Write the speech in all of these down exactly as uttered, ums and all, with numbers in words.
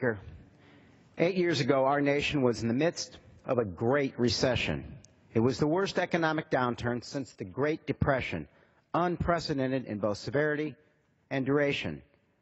Speaker. Eight years ago, our nation was in the midst of a great recession. It was the worst economic downturn since the Great Depression, unprecedented in both severity and duration.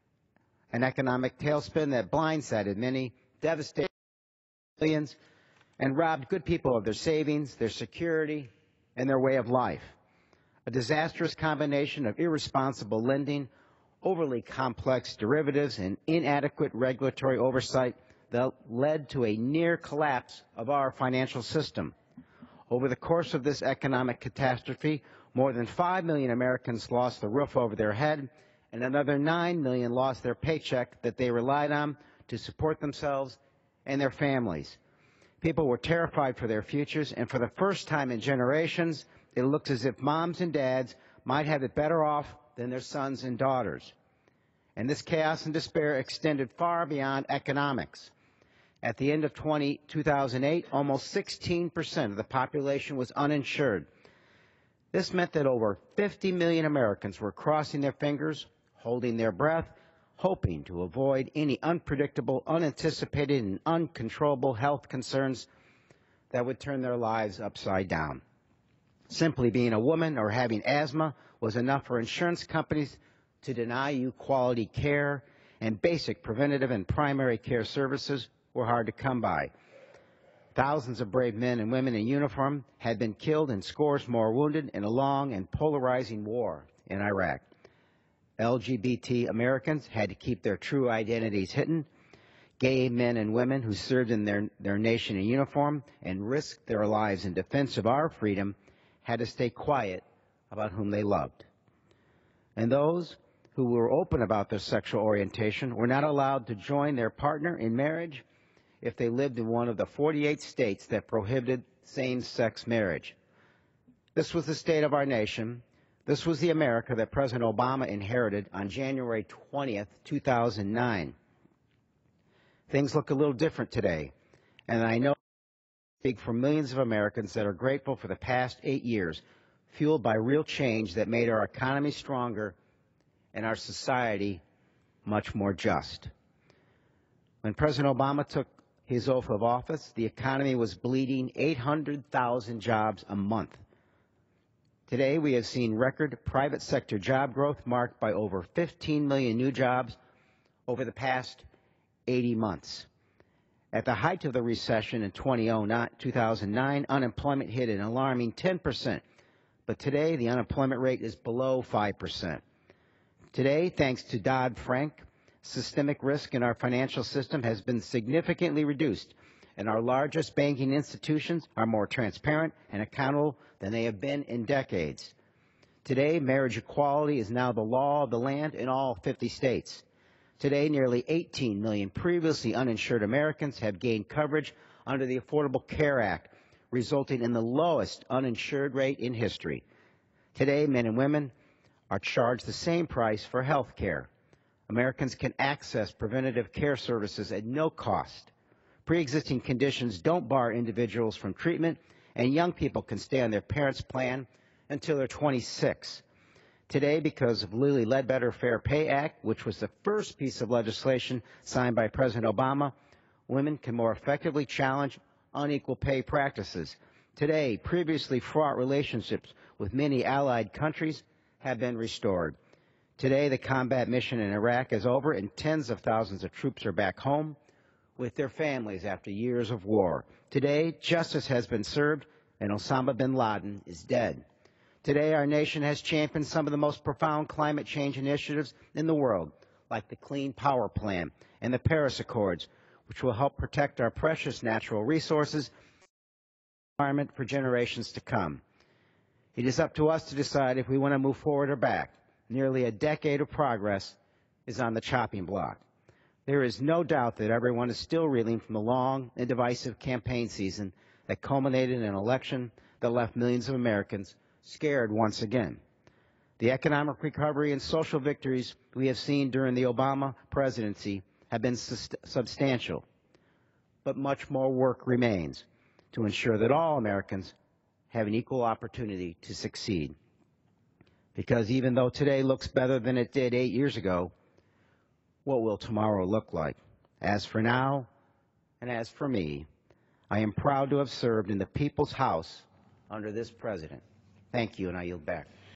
An economic tailspin that blindsided many, devastated millions, and robbed good people of their savings, their security, and their way of life. A disastrous combination of irresponsible lending, overly complex derivatives, and inadequate regulatory oversight that led to a near collapse of our financial system. Over the course of this economic catastrophe, more than five million Americans lost the roof over their head, and another nine million lost their paycheck that they relied on to support themselves and their families. People were terrified for their futures, and for the first time in generations, it looked as if moms and dads might have it better off than their sons and daughters. And this chaos and despair extended far beyond economics. At the end of two thousand eight, almost sixteen percent of the population was uninsured. This meant that over fifty million Americans were crossing their fingers, holding their breath, hoping to avoid any unpredictable, unanticipated, and uncontrollable health concerns that would turn their lives upside down. Simply being a woman or having asthma was enough for insurance companies to deny you quality care, and basic preventative and primary care services were hard to come by. Thousands of brave men and women in uniform had been killed and scores more wounded in a long and polarizing war in Iraq. L G B T Americans had to keep their true identities hidden. Gay men and women who served in their, their nation in uniform and risked their lives in defense of our freedom had to stay quiet about whom they loved. And those who were open about their sexual orientation were not allowed to join their partner in marriage if they lived in one of the forty-eight states that prohibited same-sex marriage. This was the state of our nation. This was the America that President Obama inherited on January twentieth, two thousand nine. Things look a little different today, and I know I speak for millions of Americans that are grateful for the past eight years, fueled by real change that made our economy stronger and our society much more just. When President Obama took his oath of office, the economy was bleeding eight hundred thousand jobs a month. Today, we have seen record private sector job growth marked by over fifteen million new jobs over the past eighty months. At the height of the recession in two thousand nine, unemployment hit an alarming ten percent, but today the unemployment rate is below five percent. Today, thanks to Dodd-Frank, systemic risk in our financial system has been significantly reduced, and our largest banking institutions are more transparent and accountable than they have been in decades. Today, marriage equality is now the law of the land in all fifty states. Today, nearly eighteen million previously uninsured Americans have gained coverage under the Affordable Care Act, resulting in the lowest uninsured rate in history. Today, men and women are charged the same price for health care. Americans can access preventative care services at no cost. Pre-existing conditions don't bar individuals from treatment, and young people can stay on their parents' plan until they're twenty-six. Today, because of Lilly Ledbetter Fair Pay Act, which was the first piece of legislation signed by President Obama, women can more effectively challenge unequal pay practices. Today, previously fraught relationships with many allied countries have been restored. Today, the combat mission in Iraq is over, and tens of thousands of troops are back home with their families after years of war. Today, justice has been served, and Osama bin Laden is dead. Today, our nation has championed some of the most profound climate change initiatives in the world, like the Clean Power Plan and the Paris Accords, which will help protect our precious natural resources and the environment for generations to come. It is up to us to decide if we want to move forward or back. Nearly a decade of progress is on the chopping block. There is no doubt that everyone is still reeling from the long and divisive campaign season that culminated in an election that left millions of Americans scared once again. The economic recovery and social victories we have seen during the Obama presidency have been substantial, but much more work remains to ensure that all Americans have an equal opportunity to succeed. Because even though today looks better than it did eight years ago, what will tomorrow look like? As for now, and as for me, I am proud to have served in the People's House under this President. Thank you, and I yield back.